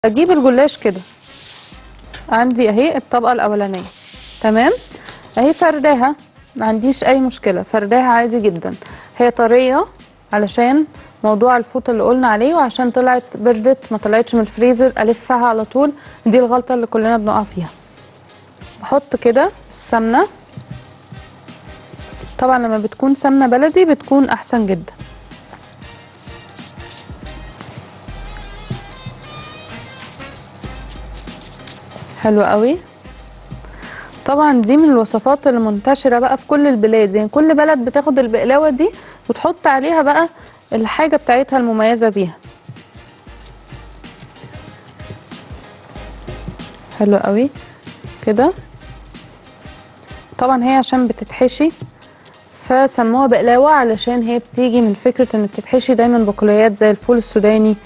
اجيب الجلاش كده، عندي اهي الطبقه الاولانيه تمام، اهي فرداها، ما عنديش اي مشكله، فرداها عادي جدا. هي طريه علشان موضوع الفوط اللي قلنا عليه، وعشان طلعت بردت ما طلعتش من الفريزر الفها على طول، دي الغلطه اللي كلنا بنقع فيها. بحط كده السمنه، طبعا لما بتكون سمنه بلدي بتكون احسن جدا. حلو قوي. طبعا دي من الوصفات اللي منتشره بقى في كل البلاد، يعني كل بلد بتاخد البقلاوه دي وتحط عليها بقى الحاجه بتاعتها المميزه بيها. حلو قوي كده. طبعا هي عشان بتتحشي فسموها بقلاوه، علشان هي بتيجي من فكره ان بتتحشي دايما بقوليات زي الفول السوداني،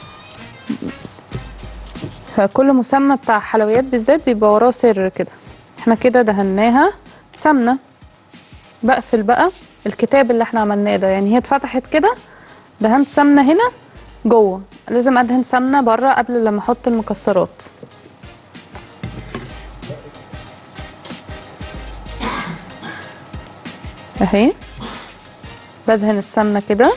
فكل مسمى بتاع حلويات بالذات بيبقى وراه سر كده. احنا كده دهناها سمنه، بقفل بقى الكتاب اللي احنا عملناه ده، يعني هي اتفتحت كده، دهنت سمنه هنا جوه، لازم ادهن سمنه بره قبل لما احط المكسرات. اهي بدهن السمنه كده،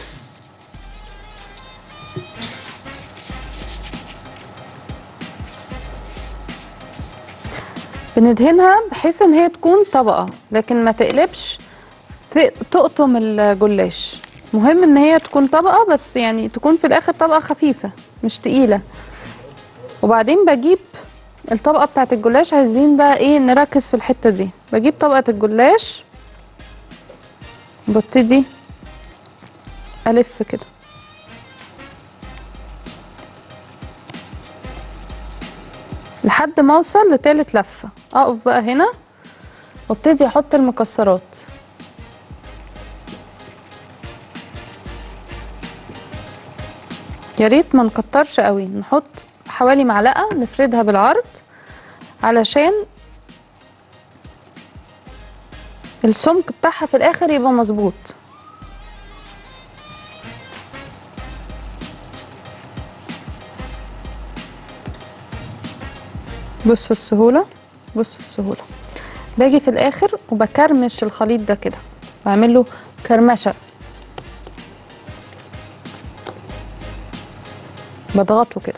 بندهنها بحيث ان هي تكون طبقه لكن ما تقلبش تقطم الجلاش. مهم ان هي تكون طبقه، بس يعني تكون في الاخر طبقه خفيفه مش تقيله. وبعدين بجيب الطبقه بتاعه الجلاش، عايزين بقى ايه نركز في الحته دي، بجيب طبقه الجلاش ببتدي الف كده لحد ما اوصل لتالت لفه، اقف بقى هنا وابتدي احط المكسرات. يا ريت ما نكترش قوي، نحط حوالي معلقه نفردها بالعرض علشان السمك بتاعها في الاخر يبقى مظبوط. بصوا السهوله، بصوا السهوله. باجي في الاخر وبكرمش الخليط ده كده، بعمل له كرمشه، بضغطه كده،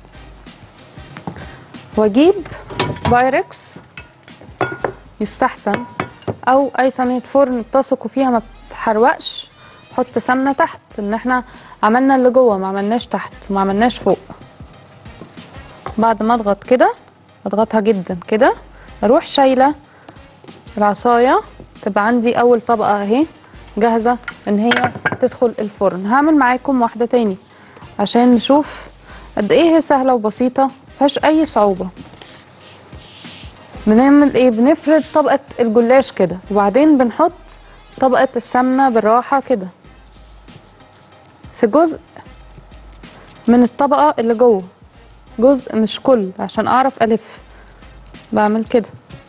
واجيب بايركس يستحسن او اي صينيه فرن تثقوا فيها ما بتحرقش، حط سمنه تحت، ان احنا عملنا اللي جوه ما عملناش تحت وما عملناش فوق. بعد ما اضغط كده، اضغطها جدا كده، اروح شايله العصايه، تبقى عندي اول طبقه اهي جاهزه ان هي تدخل الفرن. هعمل معاكم واحده تاني عشان نشوف قد ايه هي سهله وبسيطه مفيهاش اي صعوبه. بنعمل ايه؟ بنفرد طبقه الجلاش كده، وبعدين بنحط طبقه السمنه بالراحه كده في جزء من الطبقه اللي جوه، جزء مش كل، عشان اعرف الف. بعمل كده،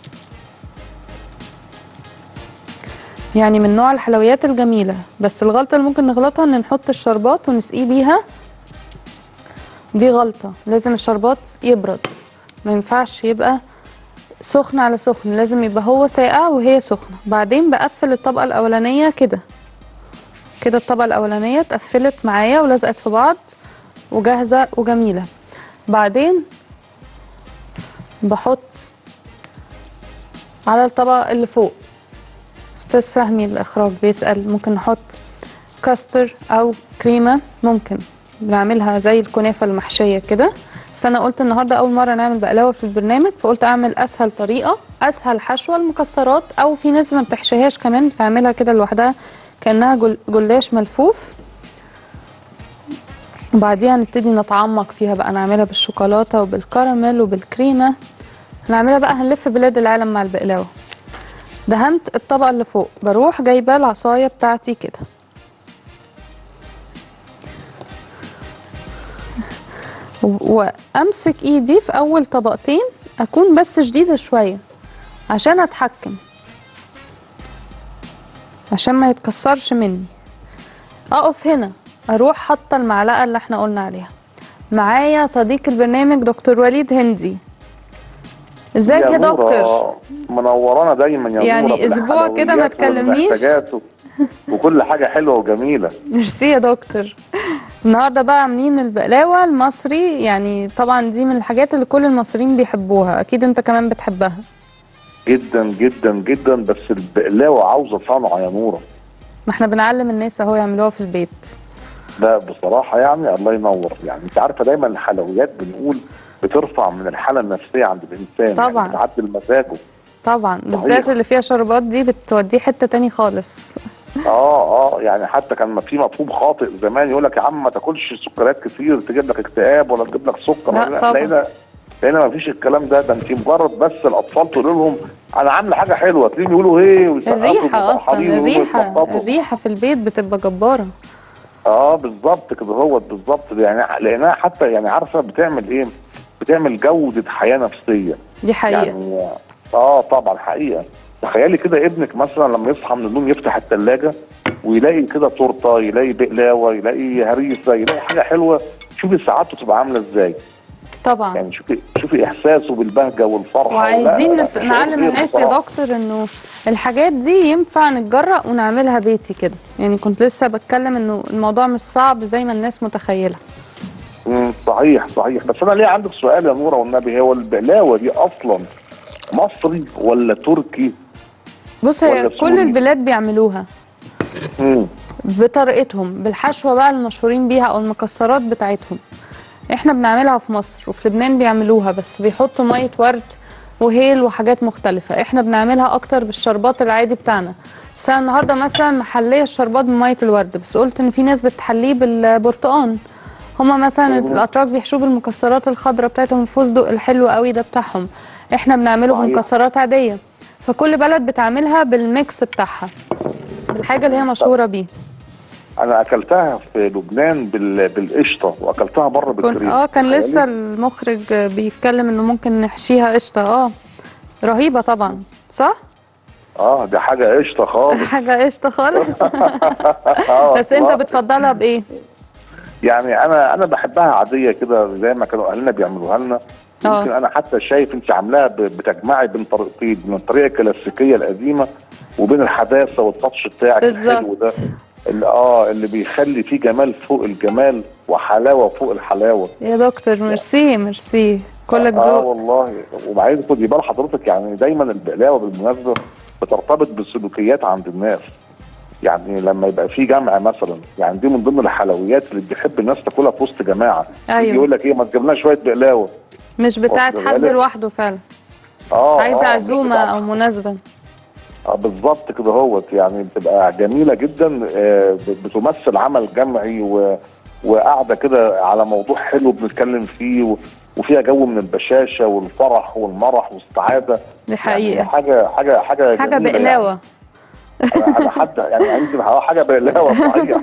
يعني من نوع الحلويات الجميله. بس الغلطه اللي ممكن نغلطها ان نحط الشربات ونسقيه بيها، دي غلطه. لازم الشربات يبرد، ما ينفعش يبقى سخن على سخن، لازم يبقى هو ساقع وهي سخنه. بعدين بقفل الطبقه الاولانيه كده كده، الطبقه الاولانيه اتقفلت معايا ولزقت في بعض وجاهزه وجميله. بعدين بحط على الطبقه اللي فوق، استاذ فهمي الاخراج بيسأل ممكن نحط كاستر او كريمه، ممكن بنعملها زي الكنافه المحشيه كده، بس انا قلت النهارده اول مره نعمل بقلاوه في البرنامج، فقلت اعمل اسهل طريقه، اسهل حشوه المكسرات، او في ناس ما بتحشيهاش كمان بتعملها كده لوحدها كانها جلاش ملفوف. وبعديها نبتدي نتعمق فيها بقى، نعملها بالشوكولاته وبالكراميل وبالكريمه، هنعملها بقى هنلف بلاد العالم مع البقلاوه. دهنت الطبقه اللي فوق، بروح جايبه العصايه بتاعتي كده وامسك ايدي في اول طبقتين، اكون بس شديده شويه عشان اتحكم، عشان ما يتكسرش مني. اقف هنا، اروح حاطه المعلقه اللي احنا قلنا عليها، معايا صديق البرنامج دكتور وليد هندي. ازيك يا دكتور؟ منورانا دايما يا يعني نورة اسبوع كده ما تكلمنيش. وكل حاجه حلوه وجميله. ميرسي يا دكتور. النهارده بقى عاملين البقلاوه المصري، يعني طبعا دي من الحاجات اللي كل المصريين بيحبوها، اكيد انت كمان بتحبها. جدا جدا جدا، بس البقلاوه عاوزه صنعه يا نوره. ما احنا بنعلم الناس اهو يعملوها في البيت. لا بصراحه يعني الله ينور، يعني انت عارفه دايما الحلويات بنقول بترفع من الحاله النفسيه عند الانسان، طبعا يعني بتعدل مزاجه. طبعا، بالذات اللي فيها شربات دي بتوديه حته تاني خالص. يعني حتى كان في مفهوم خاطئ زمان يقول لك يا عم ما تاكلش سكريات كتير تجيب لك اكتئاب ولا تجيب لك سكر. لا طبعا. لقينا ما فيش الكلام ده انت مجرد بس الاطفال تقول لهم انا عامله حاجه حلوه تلاقيهم يقولوا ايه. الريحه اصلا، الريحه في البيت بتبقى جباره. بالظبط كده، هو بالظبط يعني لقيناها حتى يعني عارفه بتعمل ايه؟ بتعمل جوده حياه نفسيه. دي حقيقه يعني طبعا حقيقه. تخيلي كده ابنك مثلا لما يصحى من النوم يفتح الثلاجه ويلاقي كده تورته، يلاقي بقلاوه، يلاقي هريسه، يلاقي حاجه حلوه، شوفي سعادته تبقى عامله ازاي. طبعا يعني شوفي احساسه بالبهجه والفرحه. وعايزين نعلم الناس يا دكتور انه الحاجات دي ينفع نتجرأ ونعملها بيتي كده. يعني كنت لسه بتكلم انه الموضوع مش صعب زي ما الناس متخيله. صحيح. بس انا ليه عندك سؤال يا نوره والنبي، هو البقلاوه دي اصلا مصري ولا تركي؟ بص، هي كل البلاد بيعملوها بطريقتهم، بالحشوه بقى المشهورين بيها او المكسرات بتاعتهم. احنا بنعملها في مصر وفي لبنان بيعملوها، بس بيحطوا ميه ورد وهيل وحاجات مختلفه. احنا بنعملها اكتر بالشربات العادي بتاعنا. بس انا النهارده مثلا محليه الشربات بميه الورد، بس قلت ان في ناس بتحليه بالبرتقال. هما مثلا الاتراك بيحشوه بالمكسرات الخضراء بتاعتهم، الفستق الحلو قوي ده بتاعهم. احنا بنعمله بمكسرات عاديه. فكل بلد بتعملها بالميكس بتاعها، بالحاجه اللي هي مشهوره بيه. انا اكلتها في لبنان بالقشطه، واكلتها بره بالكريم. كان لسه المخرج بيتكلم انه ممكن نحشيها قشطه. رهيبه طبعا، صح؟ دي حاجه قشطه خالص. حاجه قشطه خالص. بس انت بتفضلها بايه؟ يعني انا بحبها عاديه كده زي ما كانوا اهلنا بيعملوها لنا. يمكن انا حتى شايف انت عاملاها بتجمعي بين طريقتين، من الطريقه الكلاسيكيه القديمه وبين الحداثه والتاتش بتاعك الحلو ده اللي بيخلي فيه جمال فوق الجمال وحلاوه فوق الحلاوه. يا دكتور ميرسي كلك ذوق. والله. وبعدين خدي بال حضرتك، يعني دايما البقلاوه بالمناسبه بترتبط بالسلوكيات عند الناس. يعني لما يبقى في جمع مثلا، يعني دي من ضمن الحلويات اللي بيحب الناس تاكلها في وسط جماعه. ايوه. يقول لك ايه، ما تجيب لنا شويه بقلاوه. مش بتاعت حد لوحده فعلا. عايزه عزومه او مناسبه. بالظبط كده، هوت يعني بتبقى جميله جدا. بتمثل عمل جمعي وقاعده كده على موضوع حلو بنتكلم فيه، وفيها جو من البشاشه والفرح والمرح والسعاده. دي حقيقه. يعني حاجه بقلاوه. على حد يعني انت حاجه بقلاوه صحيح.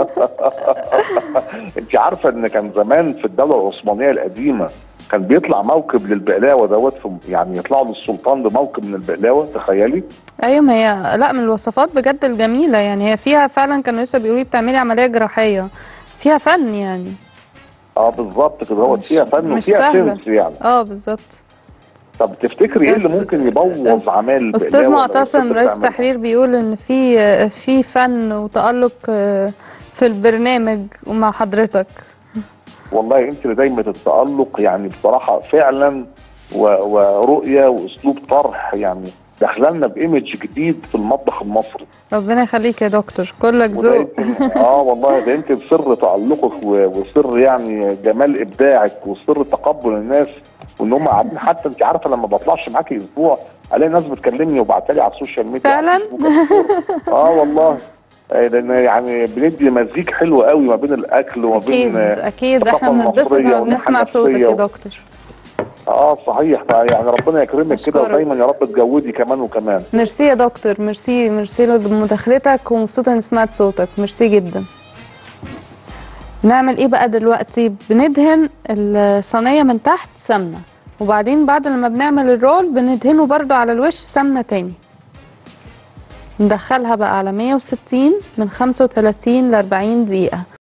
انت عارفه ان كان زمان في الدوله العثمانيه القديمه كان بيطلع موكب للبقلاوه دوت، يعني يطلعوا للسلطان بموكب من البقلاوه، تخيلي. ايوه، ما هي لا من الوصفات بجد الجميله، يعني هي فيها فعلا كانوا لسه بيقولوا لي بتعملي عمليه جراحيه، فيها فن يعني. بالظبط كده، هو فيها فن وفيها سنس يعني. بالظبط. طب تفتكري ايه اللي ممكن يبوظ اعمال البقلاوه؟ استاذ معتصم رئيس تحرير بيقول ان في فن وتألق في البرنامج ومع حضرتك. والله انت اللي دايما التألق، يعني بصراحه فعلا ورؤيه واسلوب طرح، يعني دخلنا بايمج جديد في المطبخ المصري. ربنا يخليك يا دكتور، كلك ذوق. والله ده يمكن سر تألقك وسر يعني جمال ابداعك وسر تقبل الناس، وان هم قاعدين. حتى انت عارفه لما بطلعش معاكي اسبوع الاقي ناس بتكلمني وبعتلي على السوشيال ميديا فعلا. والله، لان يعني بندي مزيج حلو قوي ما بين الاكل وما بين اكيد احنا بنتبسط لما بنسمع صوتك يا دكتور. صحيح. يعني ربنا يكرمك كده ودايما يا رب تجودي كمان وكمان. ميرسي يا دكتور، ميرسي لمداخلتك، ومبسوطه اني سمعت صوتك. ميرسي جدا. نعمل ايه بقى دلوقتي؟ بندهن الصينيه من تحت سمنه، وبعدين بعد لما بنعمل الرول بندهنه برضو على الوش سمنه تاني. ندخلها بقى على 160 من 35 ل 40 دقيقه.